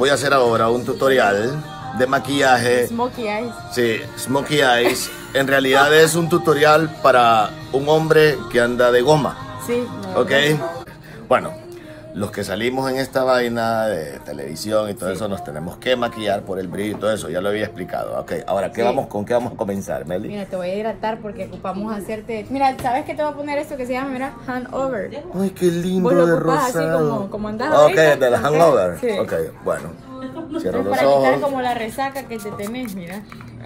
voy a hacer ahora un tutorial de maquillaje. Smokey Eyes. Sí, Smokey Eyes. En realidad es un tutorial para un hombre que anda de goma. Sí. Ok. Bueno, los que salimos en esta vaina de televisión y todo eso nos tenemos que maquillar por el brillo y todo eso. Ya lo había explicado. Ok, ahora, ¿con qué vamos a comenzar, Meli? Mira, te voy a hidratar porque ocupamos hacerte... Mira, ¿sabes qué te voy a poner esto que se llama, mira, hangover? Ay, qué lindo Vos lo de ocupás rosado. así como andás Ok, ahorita. de la hangover. Sí. Ok, bueno. Cierro Es los para quitar ojos. como la resaca que te tenés, mira.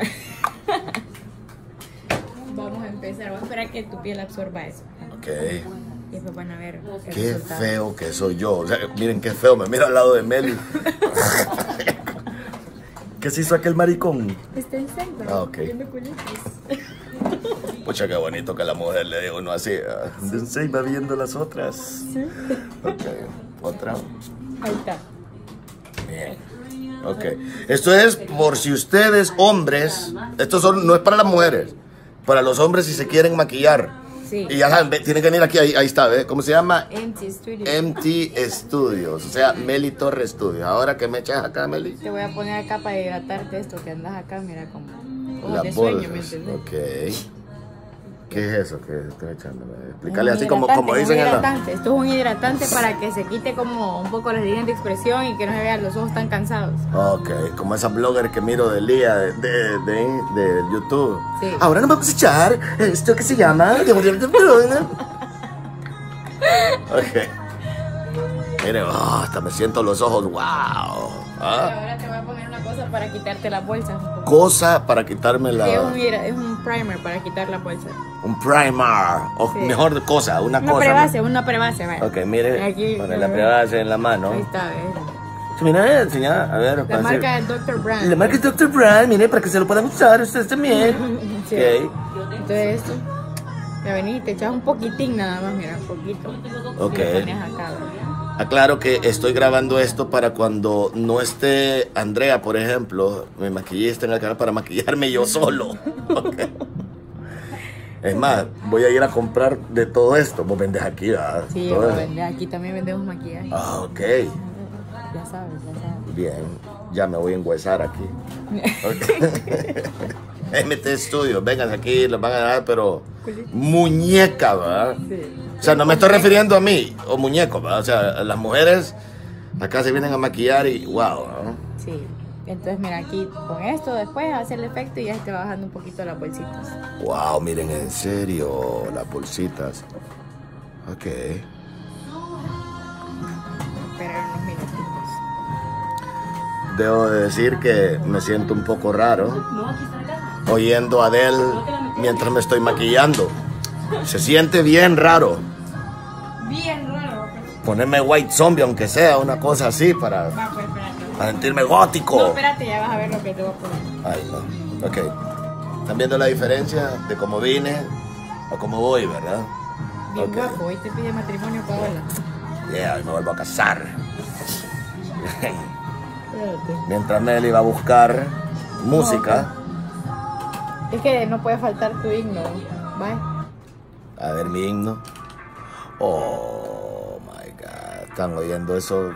Vamos a empezar, vamos a esperar que tu piel absorba eso. Ok. Y después van a ver el Qué resultado. feo que soy yo. O sea, miren qué feo, me mira al lado de Meli. ¿Qué se hizo aquel maricón? Está en centro. Ah, ok. Viendo culitos. Pucha, qué bonito que la mujer le diga uno así. Se va viendo las otras. Sí. Ok, otra. Ahí está. Bien. Ok. Esto es por si ustedes, hombres, no es para las mujeres, para los hombres si se quieren maquillar. Sí. Y ya saben, tienen que venir aquí, ahí está, ¿ves? ¿Cómo se llama? Empty Studio. MT Studios, o sea, Meli Torres Studios. Ahora que me echas acá, Meli. Te voy a poner acá para hidratarte esto que andas acá, mira como Las de sueño, ¿me bolsas. entiendes? Ok. ¿Qué es eso que estoy echándome? Explícale Un así como hidratante, dicen un en la... hidratante. Esto es un hidratante para que se quite como un poco las líneas de expresión y que no se vean los ojos tan cansados. Ok, como esa blogger que miro de Lía de YouTube. Sí. Ahora nos vamos a echar esto que se llama... Ok. Miren, hasta me siento los ojos, wow. Y ahora te voy a poner una cosa para quitarte las bolsas. Cosa para quitarme Sí, la... es un primer para quitar la bolsa. Un primer, o Sí. mejor cosa, una cosa. Una prebase, vaya. Ok, mire, Aquí, poner la prebase en la mano. Ahí está, ¿ves? Mira, enseña, a ver. La marca es Dr. Brand. La marca es Dr. Brand, mire, para que se lo puedan usar ustedes también. Sí. Ok. Entonces esto, ya venís, te echas un poquitín nada más, mira, un poquito. Ok. Y lo pones acá, ¿verdad? Aclaro que estoy grabando esto para cuando no esté Andrea, por ejemplo, mi maquillista en el canal, para maquillarme yo solo. Ok. Es más, voy a ir a comprar de todo esto. Vos vendés aquí, ¿verdad? Sí, Todo lo eso. vende. Aquí también vendemos maquillaje. Ah, ok. Ya sabes, ya sabes. Bien, ya me voy a enguesar aquí. Okay. MT Studios, vengan aquí, les van a dar, pero muñeca, ¿verdad? Sí. O sea, no me estoy refiriendo a mí, o muñeco, ¿verdad? O sea, las mujeres acá se vienen a maquillar y wow, ¿no? Sí. Entonces, mira, aquí con esto después hace el efecto y ya te va bajando un poquito las bolsitas. Wow, miren, en serio, las bolsitas. Ok. Esperar unos minutitos. Debo de decir que me siento un poco raro oyendo a Adele mientras me estoy maquillando. Se siente bien raro. Bien raro. Ponerme White Zombie, aunque sea una cosa así, Va, pues espérate. para sentirme gótico. No, espérate, ya vas a ver lo que te voy a poner. Ay, no. Ok. ¿Están viendo la diferencia de cómo vine a cómo voy, verdad? Bien Ok. guapo, hoy te pide matrimonio, Paola. Yeah, me vuelvo a casar. Espérate. Mientras Meli va a buscar música. Es que no puede faltar tu himno. Bye. A ver mi himno. Oh my God. ¿Están oyendo eso?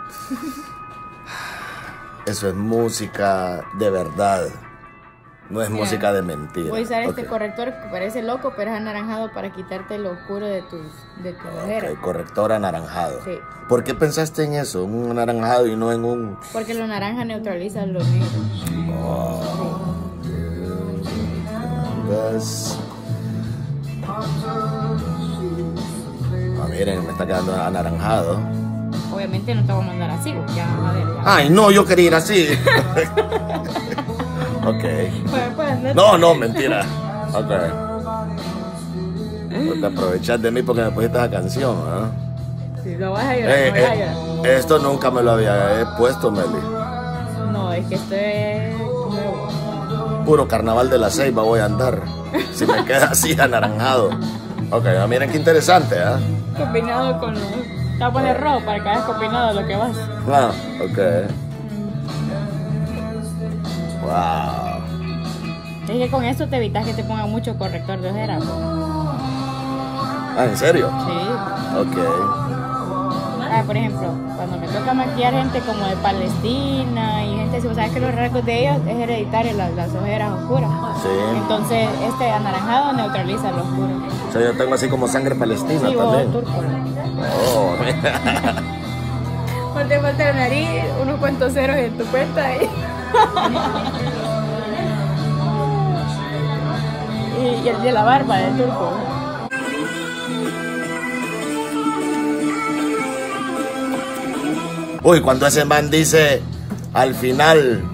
Eso es música de verdad. No es Mira, música de mentira. Voy a usar este Ok. corrector que parece loco, pero es anaranjado para quitarte lo oscuro de tu ojera. Ok, corrector anaranjado. Sí. ¿Por qué pensaste en eso? Un anaranjado y no en un... Porque lo naranja neutraliza lo negro. Ah, miren, me está quedando anaranjado. Obviamente no te voy a mandar así, porque ya vas a ver. Ya. Ay, no, yo quería ir así. Ok. Pues, No, mentira. Ok. No te aprovechas de mí porque me pusiste esa canción, ¿ah? Si lo vas a llorar, no vas a llorar. Esto nunca me lo había puesto, Meli. No, es que esto es nuevo. Puro carnaval de la Ceiba voy a andar. Si me queda así anaranjado. Ok, miren qué interesante, ¿ah? Combinado con lo... Te voy a poner rojo para que hagas combinado lo que vas. Ah, ok. Wow. Es que con esto te evitas que te ponga mucho corrector de ojera. Ah, ¿en serio? Sí. Ok. por ejemplo, cuando me toca maquillar gente como de Palestina y gente así, vos sabes que los rasgos de ellos es hereditario, las ojeras oscuras. Sí. Entonces, este anaranjado neutraliza lo oscuro. O sea, yo tengo así como sangre palestina Sí, también. turco. Oh. Te falta la nariz, unos cuantos ceros en tu cuenta y el de la barba del turco. Uy, cuando ese man dice al final,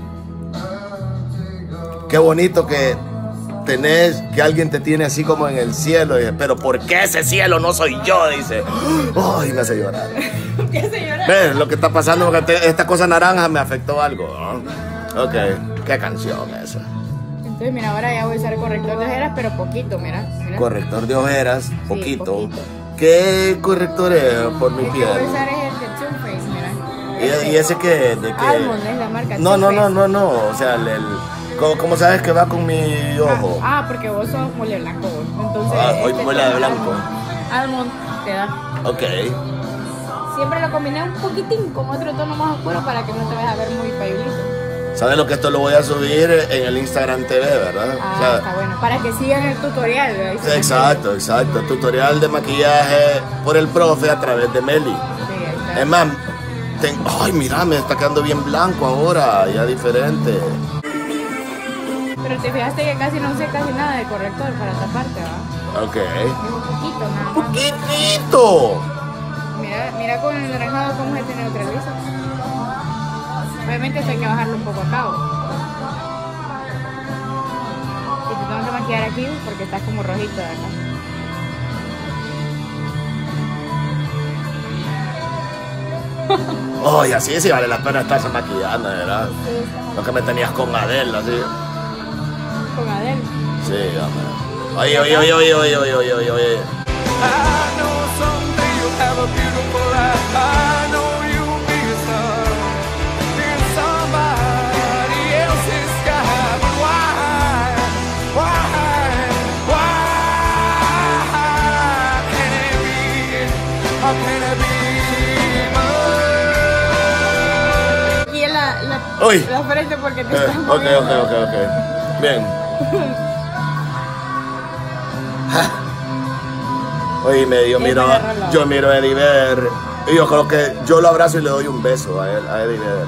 qué bonito que tenés, que alguien te tiene así como en el cielo. Dice, pero ¿por qué ese cielo no soy yo? Dice, ay, me hace llorar. ¿Qué hace llorar? ¿Ves lo que está pasando? Porque esta cosa naranja me afectó algo, ¿no? Ok, qué canción esa. Entonces, mira, ahora ya voy a usar corrector de ojeras, pero poquito, mira. Corrector de ojeras, Sí, poquito. poquito. ¿Qué corrector es por mi El que piel? voy a usar es el de Too Faced, mira. ¿Y ese qué? ¿De qué? Almond es la marca. No, Too no, no, Faced. no, no. O sea, ¿cómo sabes que va con mi ojo? Porque vos sos mole blanco. Entonces, Hoy mole de blanco. Almond te da. Ok. Siempre lo combiné un poquitín con otro tono más oscuro para que no te vayas a ver muy pailito. ¿Sabes lo que esto lo voy a subir en el Instagram TV, verdad? O sea, Está bueno. Para que sigan el tutorial. ¿Verdad? sí, exacto. Tutorial de maquillaje por el profe a través de Meli. Sí, ahí está. Es más, ay, mira, me está quedando bien blanco ahora, ya diferente. Pero te fijaste que casi no usé casi nada de corrector para taparte, ¿va? Ok. Es un poquito nada más. ¡Poquitito! Mira con el naranjado cómo se te neutraliza. Obviamente esto hay que bajarlo un poco a cabo. Y te tengo que maquillar aquí porque estás como rojito de acá. Oye, así sí vale la pena estarse maquillando, ¿verdad? Lo que me tenías con Adele, así. Con Adele. Sí, hombre. Oye. I know someday you'll have a beautiful life. I know you'll be a star in somebody else's sky. But why can it be? How can it be? Y en Uy. la frente porque te estás Ok. moviendo. Bien. Oye, yo miro a Eddie Vedder y yo creo que yo lo abrazo y le doy un beso a Eddie Vedder.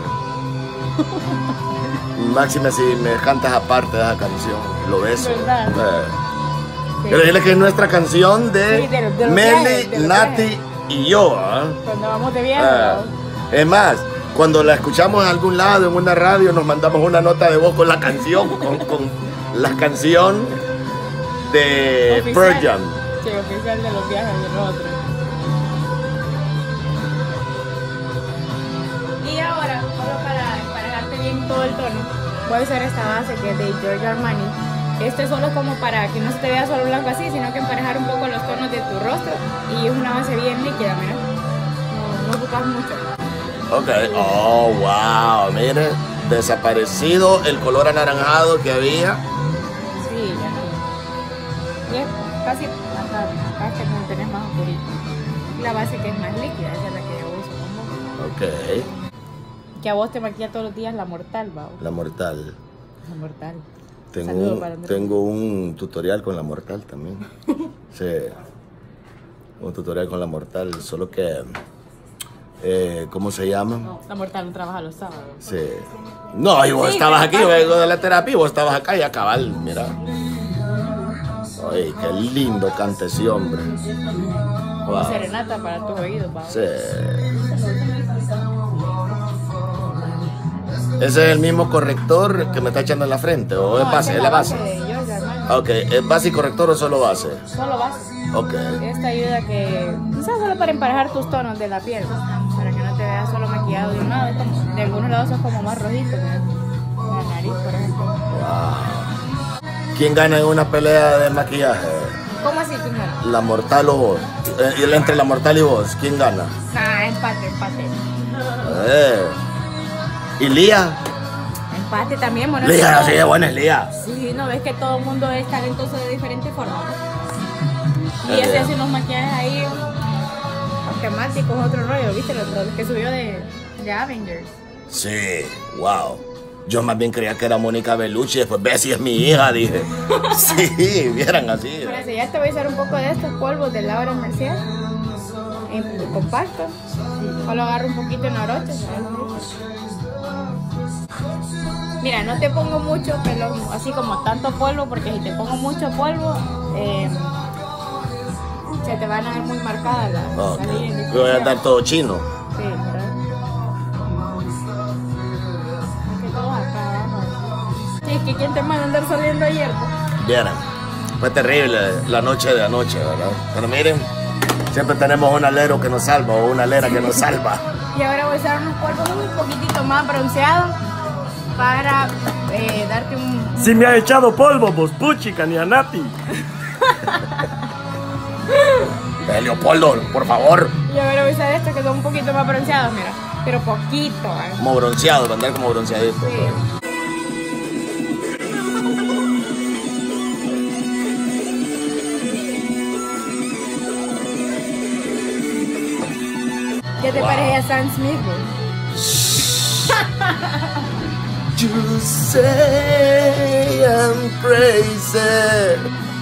Máxime si me cantas aparte de esa canción, lo beso. ¿Verdad? Sí. Sí. Quiero decirle que es nuestra canción de, Sí, de los Meli, viajes, de los Nati viajes. y yo. ¿Ah? Cuando vamos de viaje. Es más, cuando la escuchamos en algún lado, en una radio, nos mandamos una nota de voz con la canción, con la canción de Oficial. Pearl Jam. Sí, oficial de los viajes de nosotros. Y ahora, solo para emparejarte bien todo el tono, voy a usar esta base que es de Giorgio Armani. Este solo es como para que no se te vea solo blanco así, sino que emparejar un poco los tonos de tu rostro. Y es una base bien líquida, mira. No ocupas mucho. Ok, oh wow, mire, desaparecido el color anaranjado que había. Sí, ya no. Y es casi acá es que no tenés más oscurito. La base que es más líquida, esa es la que yo uso con vos. Ok, Que a vos te maquilla todos los días la mortal, ¿va? la mortal. La mortal. Tengo Saludo para Andrés. tengo un tutorial con la mortal también. Sí, un tutorial con la mortal, solo que, ¿cómo se llama? La mortal no trabaja los sábados. Sí. No, y vos Sí, estabas pero aquí, yo vengo de la terapia y vos estabas acá y a cabal, mira. Ay, qué lindo canta ese hombre. Wow. Serenata para tus oídos, ¿va? Sí. ¿Ese es el mismo corrector que me está echando en la frente? ¿O es base? esa ¿Es la base? de Giorgio Armani. Ok, ¿es base y corrector o solo base? Solo base. Ok. Esta ayuda que... O sea, solo para emparejar tus tonos de la piel. Para que no te veas solo maquillado de un lado. Es como- de algunos lados son como más rojitos, mira. En la nariz, por ejemplo. Wow. ¿Quién gana en una pelea de maquillaje? ¿Cómo así, Timón? ¿La mortal o vos? Entre la mortal y vos, ¿quién gana? Empate. ¿Y Lía? Empate también, bueno. Lía, sí, buena es Lía. Sí, ¿no ves que todo el mundo es talentoso de diferente forma? Y Ok. ese hace unos maquillajes ahí temáticos, otro rollo, ¿viste? Los que subió de Avengers. Sí, wow. Yo más bien creía que era Mónica Bellucci, después ve si es mi hija, dije. Sí, vieran así. Para enseñarte voy a usar un poco de estos polvos de Laura Mercier. En compacto. Solo agarro un poquito en oroche. Mira, no te pongo mucho pelo, así como tanto polvo, porque si te pongo mucho polvo, se te van a ver muy marcadas las líneas. Voy a estar todo chino. Sí, ¿verdad? Es que todos acá abajo. Sí, que quién te manda a andar saliendo ayer. Vieran, fue terrible la noche de anoche, ¿verdad? Pero miren, siempre tenemos un alero que nos salva o una alera que nos salva. Y ahora voy a usar unos polvos un poquitito más bronceados para darte un... Si me ha echado polvo, vos puchica, ni a Nati. Leopoldo, por favor. Y ahora voy a usar estos que son un poquito más bronceados, mira. Pero poquito, ¿eh? Como bronceado, andar como bronceadito. Sí. ¿Qué te parece a Sam Smith, güey? You say I'm crazy.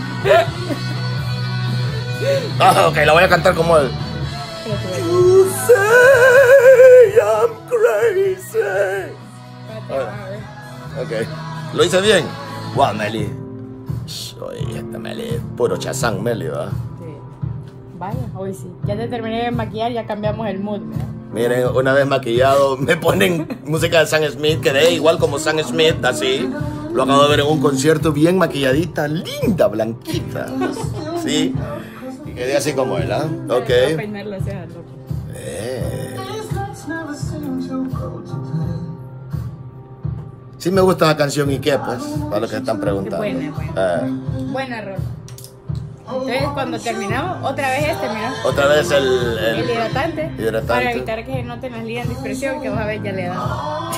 Ok, la voy a cantar como él. You say I'm crazy. Ok, ¿lo hice bien? Wow, Meli. Oye, esta Meli, puro chazán, Meli, ¿verdad? Sí. Vaya, hoy sí. Ya te terminé de maquillar, ya cambiamos el mood, ¿verdad? Miren, una vez maquillado, me ponen música de Sam Smith, quedé igual como Sam Smith, así. Lo acabo de ver en un concierto, bien maquilladita, linda, blanquita. Sí, y quedé así como él, ¿ah? Ok. Voy a peinar las cejas, loco. Sí me gusta la canción ¿y qué? Pues, para los que están preguntando. Buena, buena. Buena rola. Entonces cuando terminamos, otra vez mira. Otra vez El hidratante. Hidratante. Para evitar que se noten las líneas de expresión, que vas a ver ya le he dado.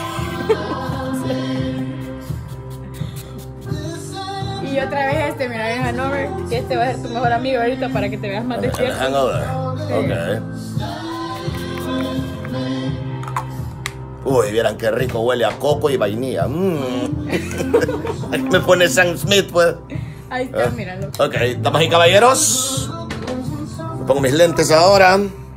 Y otra vez mira, el Hanover, que va a ser tu mejor amigo ahorita para que te veas más despierto. Hangover. Sí. Ok. Uy, vieran qué rico huele a coco y vainilla. Me pone Sam Smith, pues. Ahí está, míralo. Ok, damas y caballeros. Me pongo mis lentes ahora.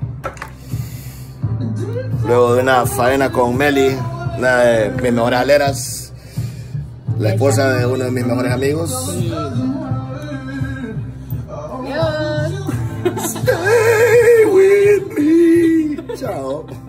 Luego de una faena con Meli, una de mis mejores aleras, la esposa de uno de mis mejores amigos. Adiós. Stay with me. Chao.